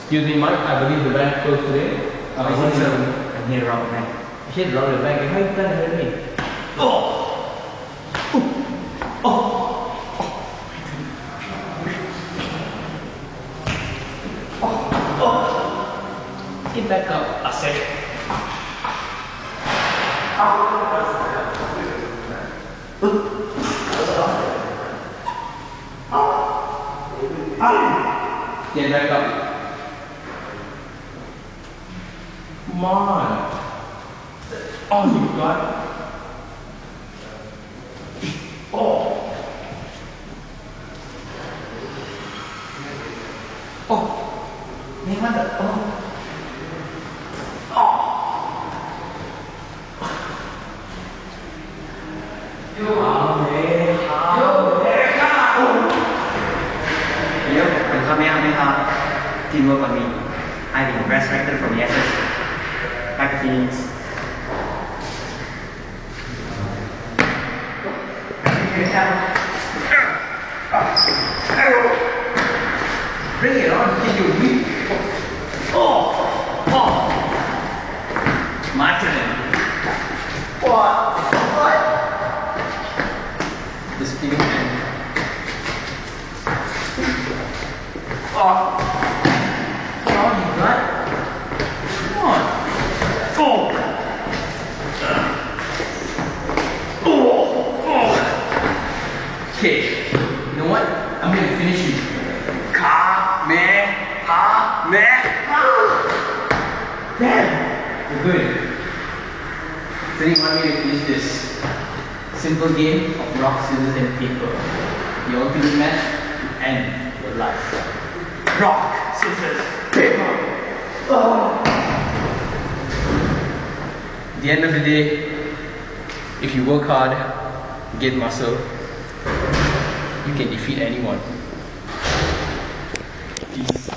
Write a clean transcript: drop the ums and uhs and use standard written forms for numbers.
Excuse me, Mike. I believe the bank closed today. I think so. I'm here around the bank. You should rob the bank. How you plan to hurt me? Oh! Oh! Get back up. I said it. Get back up. Come on. Oh, you got it. Oh. Oh. Man, oh. Teamwork on me. I've been resurrected from the ashes. Back to Phoenix. Bring it on, get your weak. Oh! Oh! My turn. What? The speeding man. Oh! Oh, you got? Come on. Oh! Oh! Oh! Okay. You know what? I'm gonna finish you. Damn! You're good. So you want me to finish this simple game of rock, scissors, and paper. The ultimate match to end your life. Rock, scissors, paper. Oh. At the end of the day, if you work hard, get muscle, you can defeat anyone. Peace.